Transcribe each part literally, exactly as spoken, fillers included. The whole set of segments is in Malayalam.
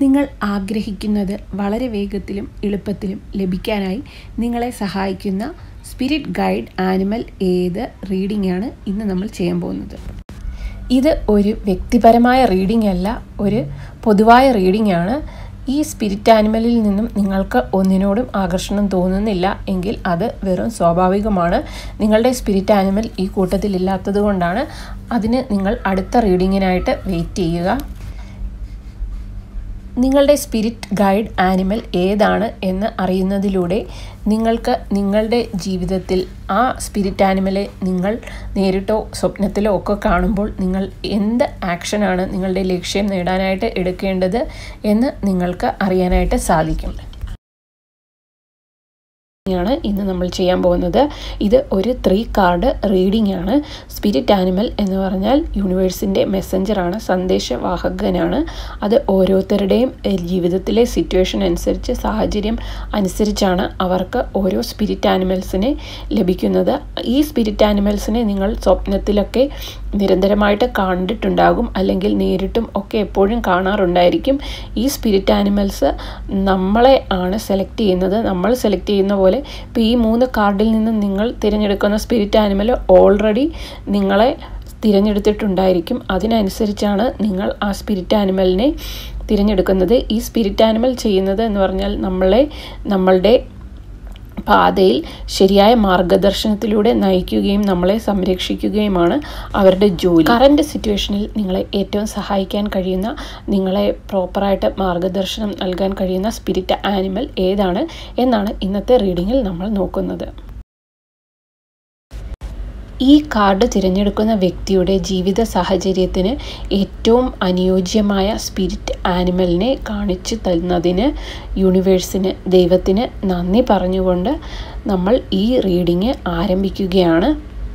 നിങ്ങൾ ആഗ്രഹിക്കുന്നത് വളരെ വേഗത്തിലും എളുപ്പത്തിലും ലഭിക്കാനായി നിങ്ങളെ സഹായിക്കുന്ന സ്പിരിറ്റ് ഗൈഡ് ആനിമൽ ഏത് റീഡിംഗ് ആണ് ഇന്ന് നമ്മൾ ചെയ്യാൻ പോകുന്നത്. ഇത് ഒരു വ്യക്തിപരമായ റീഡിംഗ് അല്ല, ഒരു പൊതുവായ റീഡിംഗ് ആണ്. ഈ സ്പിരിറ്റ് ആനിമലിൽ നിന്നും നിങ്ങൾക്ക് ഒന്നിനോടും ആകർഷണം തോന്നുന്നില്ല എങ്കിൽ അത് വെറും സ്വാഭാവികമാണ്. നിങ്ങളുടെ സ്പിരിറ്റ് ആനിമൽ ഈ കൂട്ടത്തിൽ ഇല്ലാത്തത് കൊണ്ടാണ്. അതിന് നിങ്ങൾ അടുത്ത റീഡിങ്ങിനായിട്ട് വെയിറ്റ് ചെയ്യുക. നിങ്ങളുടെ സ്പിരിറ്റ് ഗൈഡ് ആനിമൽ ഏതാണ് എന്ന് അറിയുന്നതിലൂടെ നിങ്ങൾക്ക് നിങ്ങളുടെ ജീവിതത്തിൽ ആ സ്പിരിറ്റ് ആനിമലെ നിങ്ങൾ നേരിട്ടോ സ്വപ്നത്തിലോ ഒക്കെ കാണുമ്പോൾ നിങ്ങൾ എന്ത് ആക്ഷനാണ് നിങ്ങളുടെ ലക്ഷ്യം നേടാനായിട്ട് എടുക്കേണ്ടത് എന്ന് നിങ്ങൾക്ക് അറിയാനായിട്ട് സാധിക്കും. ാണ് ഇന്ന് നമ്മൾ ചെയ്യാൻ പോകുന്നത്. ഇത് ഒരു ത്രീ കാർഡ് റീഡിംഗ് ആണ്. സ്പിരിറ്റ് ആനിമൽ എന്ന് പറഞ്ഞാൽ യൂണിവേഴ്സിൻ്റെ മെസ്സഞ്ചറാണ്, സന്ദേശവാഹകനാണ്. അത് ഓരോരുത്തരുടെയും ജീവിതത്തിലെ സിറ്റുവേഷൻ അനുസരിച്ച്, സാഹചര്യം അനുസരിച്ചാണ് അവർക്ക് ഓരോ സ്പിരിറ്റ് ആനിമൽസിനെ ലഭിക്കുന്നത്. ഈ സ്പിരിറ്റ് ആനിമൽസിനെ നിങ്ങൾ സ്വപ്നത്തിലൊക്കെ നിരന്തരമായിട്ട് കണ്ടിട്ടുണ്ടാകും, അല്ലെങ്കിൽ നേരിട്ടും ഒക്കെ എപ്പോഴും കാണാറുണ്ടായിരിക്കും. ഈ സ്പിരിറ്റ് ആനിമൽസ് നമ്മളെ ആണ് സെലക്ട് ചെയ്യുന്നത്. നമ്മൾ സെലക്ട് ചെയ്യുന്ന പോലെ ഇപ്പോൾ ഈ മൂന്ന് കാർഡിൽ നിന്ന് നിങ്ങൾ തിരഞ്ഞെടുക്കുന്ന സ്പിരിറ്റ് ആനിമൽ ഓൾറെഡി നിങ്ങളെ തിരഞ്ഞെടുത്തിട്ടുണ്ടായിരിക്കും. അതിനനുസരിച്ചാണ് നിങ്ങൾ ആ സ്പിരിറ്റ് ആനിമലിനെ തിരഞ്ഞെടുക്കുന്നത്. ഈ സ്പിരിറ്റ് ആനിമൽ ചെയ്യുന്നത് എന്ന് പറഞ്ഞാൽ നമ്മളെ നമ്മളുടെ പാതയിൽ ശരിയായ മാർഗദർശനത്തിലൂടെ നയിക്കുകയും നമ്മളെ സംരക്ഷിക്കുകയുമാണ് അവരുടെ ജോലി. കറൻറ്റ് സിറ്റുവേഷനിൽ നിങ്ങളെ ഏറ്റവും സഹായിക്കാൻ കഴിയുന്ന, നിങ്ങളെ പ്രോപ്പറായിട്ട് മാർഗദർശനം നൽകാൻ കഴിയുന്ന സ്പിരിറ്റ് ആനിമൽ ഏതാണ് എന്നാണ് ഇന്നത്തെ റീഡിങ്ങിൽ നമ്മൾ നോക്കുന്നത്. ഈ കാർഡ് തിരഞ്ഞെടുക്കുന്ന വ്യക്തിയുടെ ജീവിത സാഹചര്യത്തിന് ഏറ്റവും അനുയോജ്യമായ സ്പിരിറ്റ് ആനിമലിനെ കാണിച്ചു തന്നതിന് യൂണിവേഴ്സിന്, ദൈവത്തിന് നന്ദി പറഞ്ഞുകൊണ്ട് നമ്മൾ ഈ റീഡിങ് ആരംഭിക്കുകയാണ്.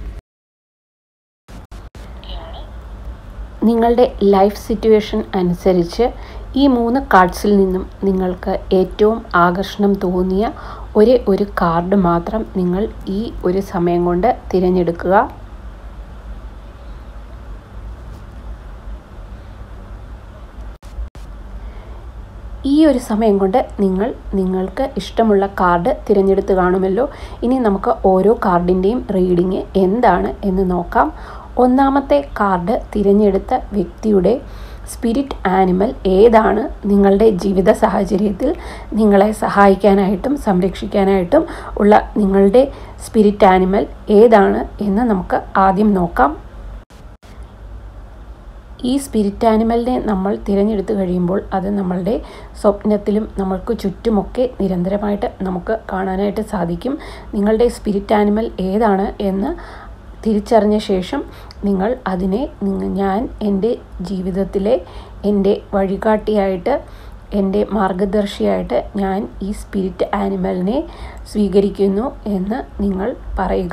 നിങ്ങളുടെ ലൈഫ് സിറ്റുവേഷൻ അനുസരിച്ച് ഈ മൂന്ന് കാർഡ്സിൽ നിന്നും നിങ്ങൾക്ക് ഏറ്റവും ആകർഷണം തോന്നിയ ഒരേ ഒരു കാർഡ് മാത്രം നിങ്ങൾ ഈ ഒരു സമയം കൊണ്ട് തിരഞ്ഞെടുക്കുക. ഈ ഒരു സമയം കൊണ്ട് നിങ്ങൾ നിങ്ങൾക്ക് ഇഷ്ടമുള്ള കാർഡ് തിരഞ്ഞെടുത്ത് കാണുമല്ലോ. ഇനി നമുക്ക് ഓരോ കാർഡിൻ്റെയും റീഡിങ് എന്താണ് എന്ന് നോക്കാം. ഒന്നാമത്തെ കാർഡ് തിരഞ്ഞെടുത്ത വ്യക്തിയുടെ സ്പിരിറ്റ് ആനിമൽ ഏതാണ്, നിങ്ങളുടെ ജീവിത സാഹചര്യത്തിൽ നിങ്ങളെ സഹായിക്കാനായിട്ടും സംരക്ഷിക്കാനായിട്ടും ഉള്ള നിങ്ങളുടെ സ്പിരിറ്റ് ആനിമൽ ഏതാണ് എന്ന് നമുക്ക് ആദ്യം നോക്കാം. ഈ സ്പിരിറ്റ് ആനിമലിനെ നമ്മൾ തിരഞ്ഞെടുത്ത് കഴിയുമ്പോൾ അത് നമ്മളുടെ സ്വപ്നത്തിലും നമ്മൾക്ക് ചുറ്റുമൊക്കെ നിരന്തരമായിട്ട് നമുക്ക് കാണാനായിട്ട് സാധിക്കും. നിങ്ങളുടെ സ്പിരിറ്റ് ആനിമൽ ഏതാണ് എന്ന് തിരിച്ചറിഞ്ഞ ശേഷം നിങ്ങൾ അതിനെ ഞാൻ എൻ്റെ ജീവിതത്തിലെ എൻ്റെ വഴികാട്ടിയായിട്ട്, എൻ്റെ മാർഗദർശിയായിട്ട് ഞാൻ ഈ സ്പിരിറ്റ് ആനിമലിനെ സ്വീകരിക്കുന്നു എന്ന് നിങ്ങൾ പറയുക.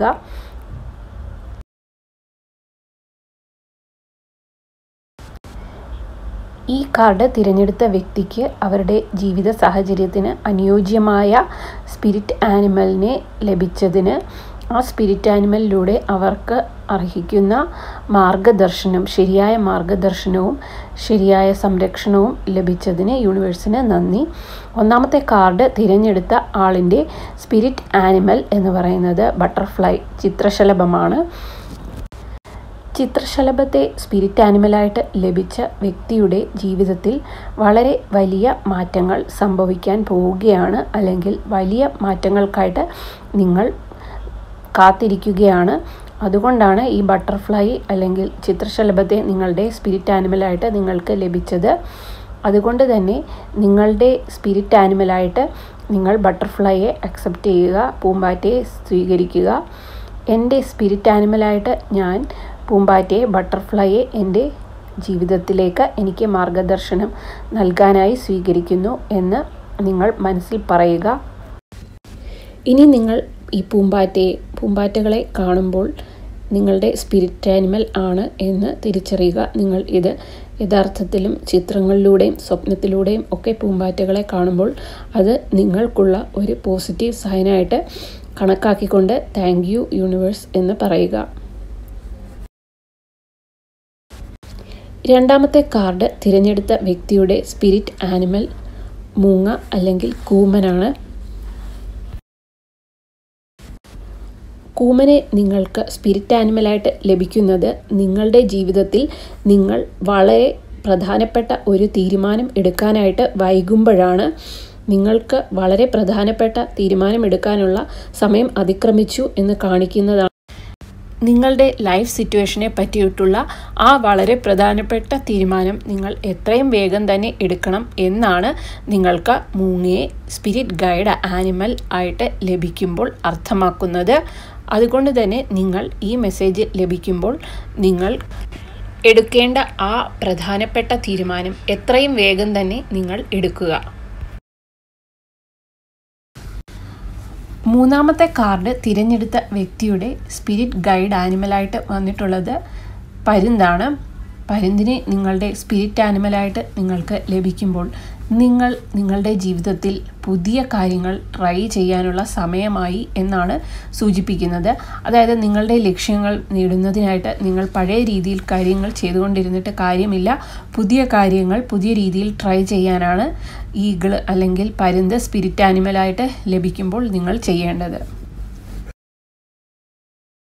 ഈ കാർഡ് തിരഞ്ഞെടുത്ത വ്യക്തിക്ക് അവരുടെ ജീവിത സാഹചര്യത്തിന് അനുയോജ്യമായ സ്പിരിറ്റ് ആനിമലിനെ ലഭിച്ചതിന് ആ സ്പിരിറ്റ് ആനിമലിലൂടെ അവർക്ക് അർഹിക്കുന്ന മാർഗദർശനം, ശരിയായ മാർഗദർശനവും ശരിയായ സംരക്ഷണവും ലഭിച്ചതിന് യൂണിവേഴ്സിന് നന്ദി. ഒന്നാമത്തെ കാർഡ് തിരഞ്ഞെടുത്ത ആളിൻ്റെ സ്പിരിറ്റ് ആനിമൽ എന്ന് പറയുന്നത് ബട്ടർഫ്ലൈ, ചിത്രശലഭമാണ്. ചിത്രശലഭത്തെ സ്പിരിറ്റ് ആനിമലായിട്ട് ലഭിച്ച വ്യക്തിയുടെ ജീവിതത്തിൽ വളരെ വലിയ മാറ്റങ്ങൾ സംഭവിക്കാൻ പോവുകയാണ്, അല്ലെങ്കിൽ വലിയ മാറ്റങ്ങൾക്കായിട്ട് നിങ്ങൾ കാത്തിരിക്കുകയാണ്. അതുകൊണ്ടാണ് ഈ ബട്ടർഫ്ലൈ അല്ലെങ്കിൽ ചിത്രശലഭത്തെ നിങ്ങളുടെ സ്പിരിറ്റ് ആനിമലായിട്ട് നിങ്ങൾക്ക് ലഭിച്ചത്. അതുകൊണ്ട് തന്നെ നിങ്ങളുടെ സ്പിരിറ്റ് ആനിമലായിട്ട് നിങ്ങൾ ബട്ടർഫ്ലൈയെ അക്സെപ്റ്റ് ചെയ്യുക, പൂമ്പാറ്റയെ സ്വീകരിക്കുക. എൻ്റെ സ്പിരിറ്റ് ആനിമലായിട്ട് ഞാൻ പൂമ്പാറ്റയെ, ബട്ടർഫ്ലൈയെ എൻ്റെ ജീവിതത്തിലേക്ക് എനിക്ക് മാർഗദർശനം നൽകാനായി സ്വീകരിക്കുന്നു എന്ന് നിങ്ങൾ മനസ്സിൽ പറയുക. ഇനി നിങ്ങൾ ഈ പൂമ്പാറ്റയെ പൂമ്പാറ്റകളെ കാണുമ്പോൾ നിങ്ങളുടെ സ്പിരിറ്റ് ആനിമൽ ആണ് എന്ന് തിരിച്ചറിയുക. നിങ്ങൾ ഇത് യഥാർത്ഥത്തിലും ചിത്രങ്ങളിലൂടെയും സ്വപ്നത്തിലൂടെയും ഒക്കെ പൂമ്പാറ്റകളെ കാണുമ്പോൾ അത് നിങ്ങൾക്കുള്ള ഒരു പോസിറ്റീവ് സൈനായിട്ട് കണക്കാക്കിക്കൊണ്ട് താങ്ക് യു യൂണിവേഴ്സ് എന്ന് പറയുക. രണ്ടാമത്തെ കാർഡ് തിരഞ്ഞെടുത്ത വ്യക്തിയുടെ സ്പിരിറ്റ് ആനിമൽ മൂങ്ങ അല്ലെങ്കിൽ കൂമനാണ്. കൂമനെ നിങ്ങൾക്ക് സ്പിരിറ്റ് ആനിമലായിട്ട് ലഭിക്കുന്നത് നിങ്ങളുടെ ജീവിതത്തിൽ നിങ്ങൾ വളരെ പ്രധാനപ്പെട്ട ഒരു തീരുമാനം എടുക്കാനായിട്ട് വൈകുമ്പോഴാണ്. നിങ്ങൾക്ക് വളരെ പ്രധാനപ്പെട്ട തീരുമാനം എടുക്കാനുള്ള സമയം അതിക്രമിച്ചു എന്ന് കാണിക്കുന്നതാണ്. നിങ്ങളുടെ ലൈഫ് സിറ്റുവേഷനെ പറ്റിയിട്ടുള്ള ആ വളരെ പ്രധാനപ്പെട്ട തീരുമാനം നിങ്ങൾ എത്രയും വേഗം തന്നെ എടുക്കണം എന്നാണ് നിങ്ങൾക്ക് മൂങ്ങയെ സ്പിരിറ്റ് ഗൈഡ് ആനിമൽ ആയിട്ട് ലഭിക്കുമ്പോൾ അർത്ഥമാക്കുന്നത്. അതുകൊണ്ട് തന്നെ നിങ്ങൾ ഈ മെസ്സേജ് ലഭിക്കുമ്പോൾ നിങ്ങൾ എടുക്കേണ്ട ആ പ്രധാനപ്പെട്ട തീരുമാനം എത്രയും വേഗം തന്നെ നിങ്ങൾ എടുക്കുക. മൂന്നാമത്തെ കാർഡ് തിരഞ്ഞെടുത്ത വ്യക്തിയുടെ സ്പിരിറ്റ് ഗൈഡ് ആനിമലായിട്ട് വന്നിട്ടുള്ളത് പരുന്താണ്. പരുന്തിനെ നിങ്ങളുടെ സ്പിരിറ്റ് ആനിമലായിട്ട് നിങ്ങൾക്ക് ലഭിക്കുമ്പോൾ നിങ്ങൾ നിങ്ങളുടെ ജീവിതത്തിൽ പുതിയ കാര്യങ്ങൾ ട്രൈ ചെയ്യാനുള്ള സമയമായി എന്നാണ് സൂചിപ്പിക്കുന്നത്. അതായത് നിങ്ങളുടെ ലക്ഷ്യങ്ങൾ നേടുന്നതിനായിട്ട് നിങ്ങൾ പഴയ രീതിയിൽ കാര്യങ്ങൾ ചെയ്തുകൊണ്ടിരുന്നിട്ട് കാര്യമില്ല. പുതിയ കാര്യങ്ങൾ പുതിയ രീതിയിൽ ട്രൈ ചെയ്യാനാണ് ഈഗിൾ അല്ലെങ്കിൽ പരുന്ത് സ്പിരിറ്റ് ആനിമലായിട്ട് ലഭിക്കുമ്പോൾ നിങ്ങൾ ചെയ്യേണ്ടത്.